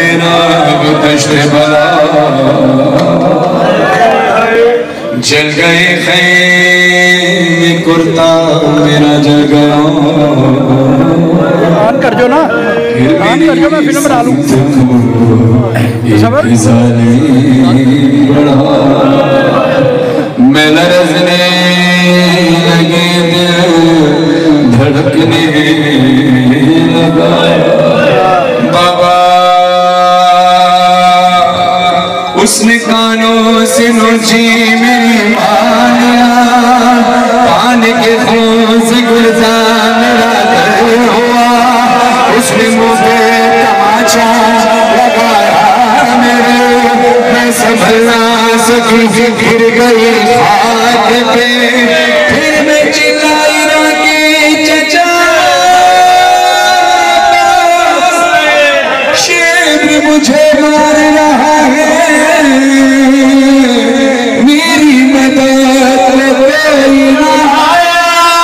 मेरा दश्त बला, जल गए खैमे कुर्ता मेरा जल गया। ऑन कर जो ना, ऑन कर जो, मैं फिल्म डालूं। मैं लरज़ने लगे धड़कने लगा। बाबा उसने कानों से नोची मेरी मानिया, पान के खून से गुलजार मेरा दिल हुआ। उसने मुँह पे तमाचा लगाया मेरे, मैं संभल ना सकी, गिर गई खाक पे। फिर मैं चिल्लाई ना कि चचा शेर मुझे मार रहा है, मेरी मदद कोई ना आया।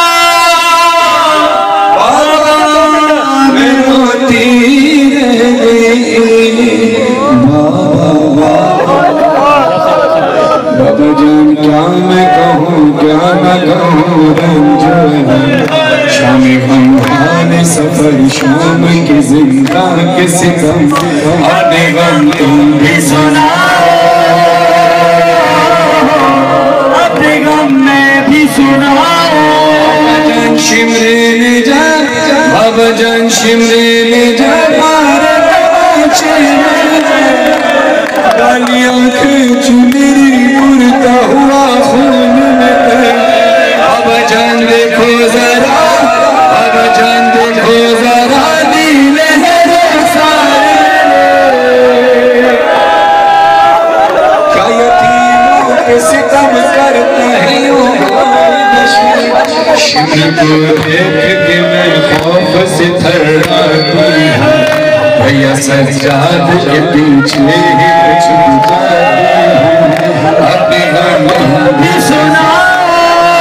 मैं रोती रह गई। बाबा जान क्या मैं कहूँ क्या न कहूँ, रंजन शाम हम सफर शाम की जिंदा के सितम, आने गम तुम भी सुनाओ, अपने गम में भी सुनाओ। जान शिमरे ले जा, बाबा जान शिमरे ले जा, गालियां खींच मेरी उड़ता हुआ खून में। बाबा जान देखो जरा, बाबा जान देखो जरा, दिल है सारे क्या यतीमों पे सितम करता है। शिमर को देख के मैं खौफ से थर्राती हूँ, भैया सज्जाद के पीछे ही छुपा अपने गम भी सुनाओ,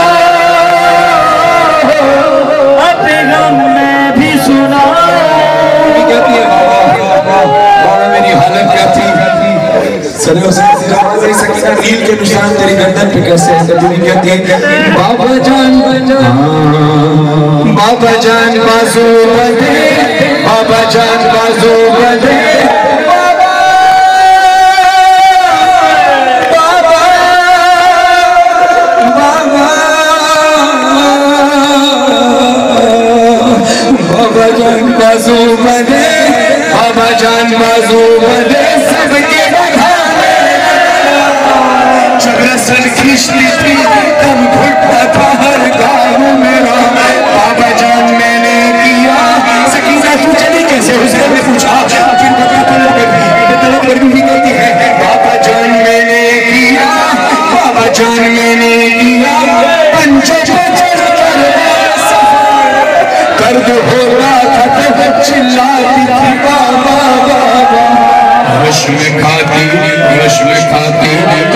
अपने गम में भी सुनाओ। कहती है बाबा मेरी हालत क्या थी, सकीना नील के निशान तेरी गर्दन पे कैसे है। कहती है बाबा जान बाबा जान बाजू बंधे, बाबा जान बाजू बंधे, बाबा बाबा बाबा बाबा जान बाजू बंधे, बाबा जान बाजू बंधे। सबके रसल खींचती थी, दम घुटता था हर गाँव मेरा। बाबा जान मैंने किया, सकीना तू चली कैसे, हुसैन ने पूछा। फिर बता तो लोग भी कहती है बाबा जान मैंने किया, बाबा जान मैंने किया। पंचों दर्द होता था तो चिल्लाती थी बाबा बाबा। रश्म खाती